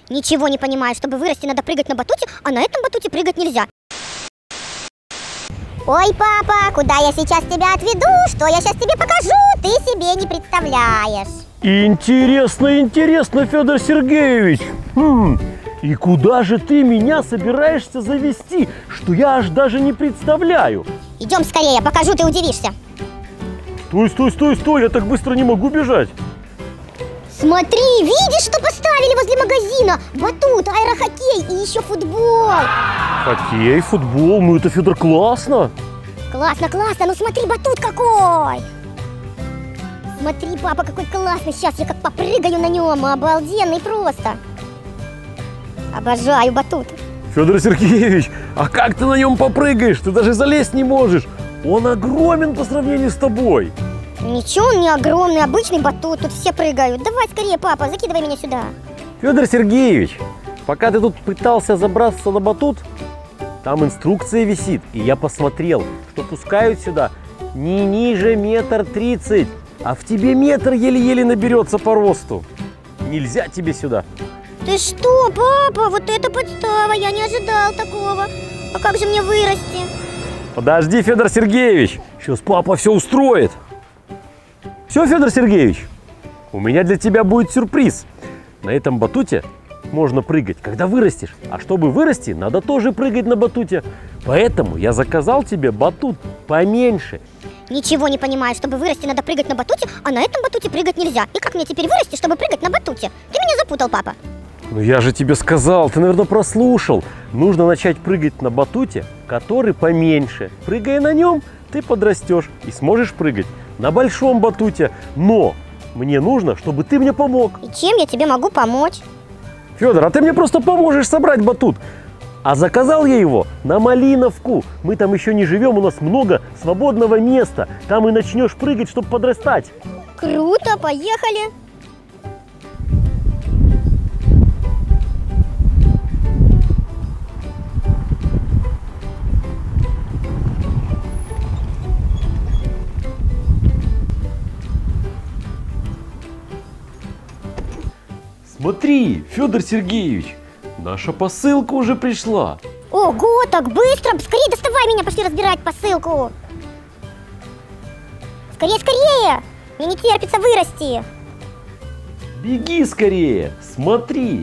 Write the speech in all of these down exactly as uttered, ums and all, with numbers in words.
Ничего не понимаю, чтобы вырасти, надо прыгать на батуте, а на этом батуте прыгать нельзя. Ой, папа, куда я сейчас тебя отведу? Что я сейчас тебе покажу? Ты себе не представляешь. Интересно, интересно, Федор Сергеевич. Хм, и куда же ты меня собираешься завести, что я аж даже не представляю? Идем скорее, покажу, ты удивишься. Стой, стой, стой, стой, я так быстро не могу бежать. Смотри, видишь, что поставили возле магазина? Батут, аэрохоккей и еще футбол. Хоккей, футбол, ну это, Федор, классно. Классно, классно, ну смотри, батут какой. Смотри, папа, какой классный. Сейчас я как попрыгаю на нем, обалденный просто. Обожаю батут. Федор Сергеевич, а как ты на нем попрыгаешь? Ты даже залезть не можешь. Он огромен по сравнению с тобой. Ничего, он не огромный, обычный батут, тут все прыгают. Давай скорее, папа, закидывай меня сюда. Федор Сергеевич, пока ты тут пытался забраться на батут, там инструкция висит, и я посмотрел, что пускают сюда не ниже метр тридцать, а в тебе метр еле-еле наберется по росту. Нельзя тебе сюда. Ты что, папа, вот это подстава, я не ожидал такого. А как же мне вырасти? Подожди, Федор Сергеевич, сейчас папа все устроит. Все, Федор Сергеевич, у меня для тебя будет сюрприз. На этом батуте можно прыгать, когда вырастешь. А чтобы вырасти, надо тоже прыгать на батуте. Поэтому я заказал тебе батут поменьше. Ничего не понимаю, чтобы вырасти, надо прыгать на батуте, а на этом батуте прыгать нельзя. И как мне теперь вырасти, чтобы прыгать на батуте? Ты меня запутал, папа. Ну я же тебе сказал, ты, наверное, прослушал. Нужно начать прыгать на батуте, который поменьше. Прыгая на нем, ты подрастешь и сможешь прыгать на большом батуте. Но мне нужно, чтобы ты мне помог. И чем я тебе могу помочь? Федор, а ты мне просто поможешь собрать батут. А заказал я его на Малиновку. Мы там еще не живем, у нас много свободного места. Там и начнешь прыгать, чтобы подрастать. Круто, поехали. Смотри, Федор Сергеевич, наша посылка уже пришла. Ого, так быстро! Скорее доставай меня, пошли разбирать посылку. Скорее, скорее! Мне не терпится вырасти. Беги скорее, смотри.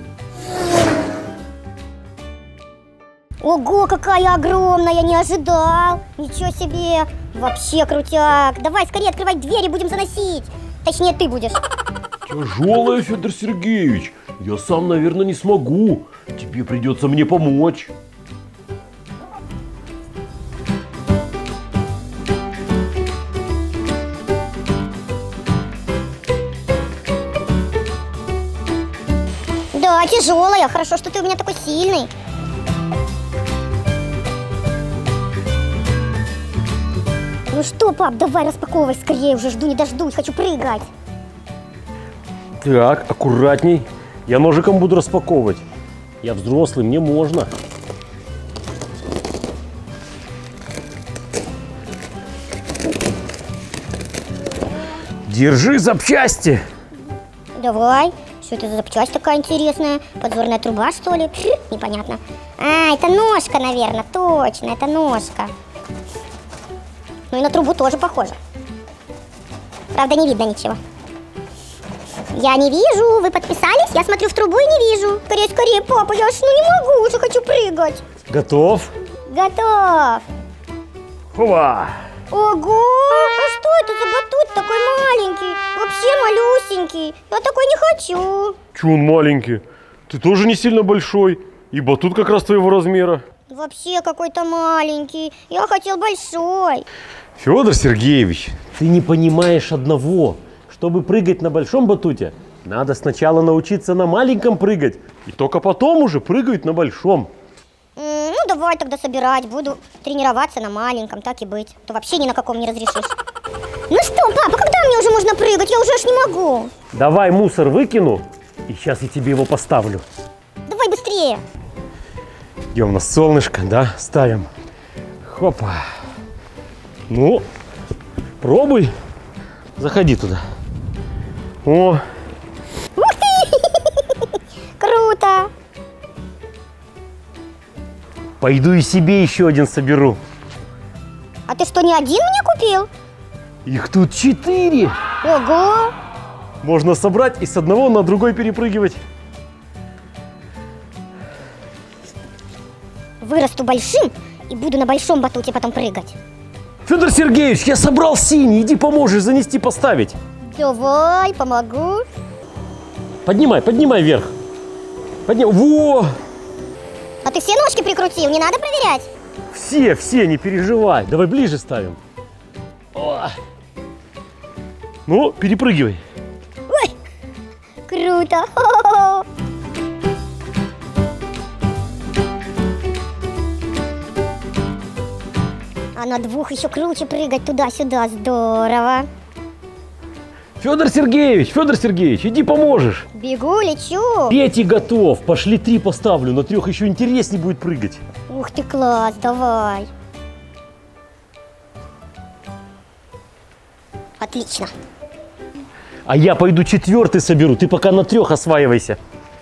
Ого, какая огромная, не ожидал. Ничего себе, вообще крутяк. Давай скорее открывать двери, будем заносить. Точнее, ты будешь. Тяжелая, Федор Сергеевич. Я сам, наверное, не смогу. Тебе придется мне помочь. Да, тяжелая. Хорошо, что ты у меня такой сильный. Ну что, пап, давай распаковывай скорее, уже жду не дождусь, хочу прыгать. Так, аккуратней. Я ножиком буду распаковывать. Я взрослый, мне можно. Держи запчасти. Давай. Что это за запчасть такая интересная? Подзорная труба, что ли? Фу, непонятно. А, это ножка, наверное. Точно, это ножка. Ну и на трубу тоже похоже. Правда, не видно ничего. Я не вижу. Вы подписались? Я смотрю в трубу и не вижу. Скорее, скорее, папа, я ж ну не могу, уже хочу прыгать. Готов? Готов. Хова! Ого! А что это за батут такой маленький? Вообще малюсенький. Я такой не хочу. Чё он маленький? Ты тоже не сильно большой. И батут как раз твоего размера. Вообще какой-то маленький. Я хотел большой. Федор Сергеевич, ты не понимаешь одного. Чтобы прыгать на большом батуте, надо сначала научиться на маленьком прыгать. И только потом уже прыгать на большом. М, Ну, давай тогда собирать. Буду тренироваться на маленьком, так и быть. То вообще ни на каком не разрешишь. Ну что, папа, когда мне уже можно прыгать? Я уже аж не могу. Давай мусор выкину, и сейчас я тебе его поставлю. Давай быстрее. Идем на солнышко, да, ставим. Хопа. Ну, пробуй. Заходи туда. О. Ух ты! Круто! Пойду и себе еще один соберу. А ты что, не один мне купил? Их тут четыре. Ого! Можно собрать и с одного на другой перепрыгивать. Вырасту большим и буду на большом батуте потом прыгать. Федор Сергеевич, я собрал синий. Иди поможешь занести, поставить. Давай, помогу. Поднимай, поднимай вверх. Поднимай. Во! А ты все ножки прикрутил, не надо проверять? Все, все, не переживай. Давай ближе ставим. О! Ну, перепрыгивай. Ой, круто! Хо-хо-хо. А на двух еще круче прыгать туда-сюда, здорово. Федор Сергеевич, Федор Сергеевич, иди поможешь. Бегу, лечу. Петя готов. Пошли три поставлю, на трех еще интереснее будет прыгать. Ух ты, класс, давай. Отлично. А я пойду четвертый соберу. Ты пока на трех осваивайся.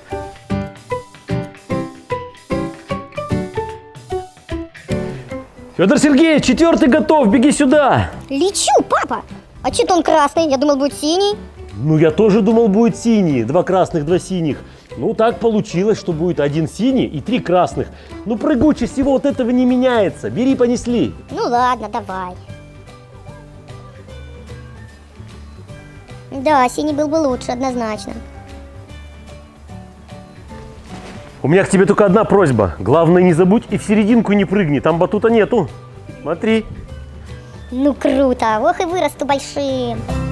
Федор Сергеевич, четвертый готов. Беги сюда. Лечу, папа. А что-то он красный, я думал, будет синий. Ну, я тоже думал, будет синий. Два красных, два синих. Ну, так получилось, что будет один синий и три красных. Ну, прыгучесть всего вот этого не меняется. Бери, понесли. Ну ладно, давай. Да, синий был бы лучше, однозначно. У меня к тебе только одна просьба. Главное, не забудь и в серединку не прыгни. Там батута нету. Смотри. Ну круто, ох и вырасту большим.